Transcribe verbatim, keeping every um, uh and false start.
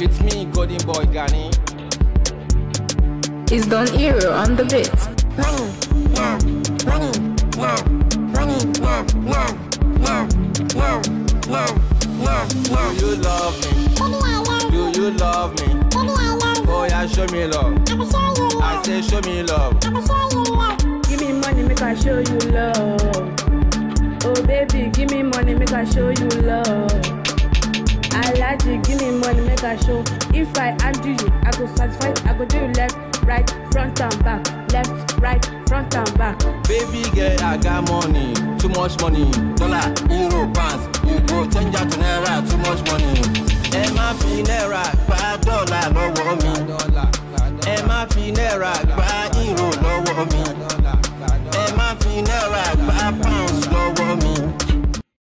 It's me, Goldenboy, Gani. It's Don Hero on the beat. Money, love, money, love, money, love, love, love, love, love, love, love. Do you love me? Baby, I love Do you. you love me? Baby, I love you. Oh yeah, show me love. I can show you love. I say show me love. I can show you love. Give me money, make I show you love. Oh baby, give me money, make I show you love. I like you, give me money, make I show. If I undo you, I go satisfy. I go do you left, right, front and back. Left, right, front and back. Baby girl, I got money, too much money. Dollar, euro, pounds, you go change out to naira, too much money. Emma fi naira, gba dollar lọ́wọ́ mi. Emma fi naira, gba euro lọ́wọ́ mi. Emma fi naira, gba pound